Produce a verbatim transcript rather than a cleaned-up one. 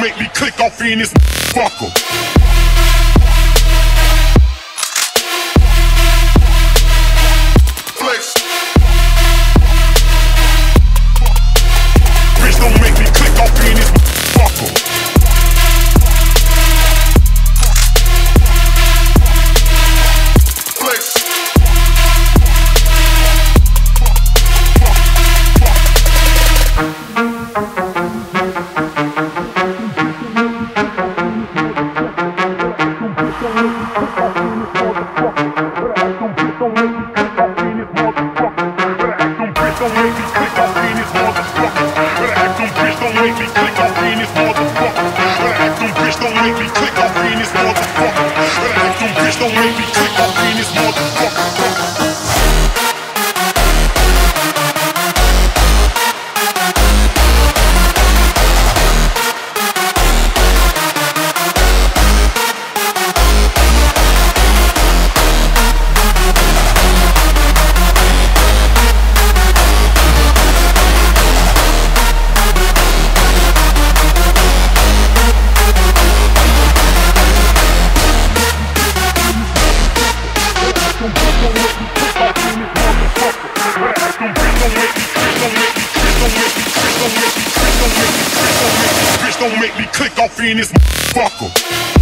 make me click off in this fucker. Flex. Bitch, don't make me click off in this fucker. Flex. Don't make me click off in this motherfucker. Better act on bitch, don't make me click off in this motherfucker. Better act on bitch, don't make me click off in this motherfucker. Better act on bitch, don't make me click off in this motherfucker. Don't make me click off in this motherfucker.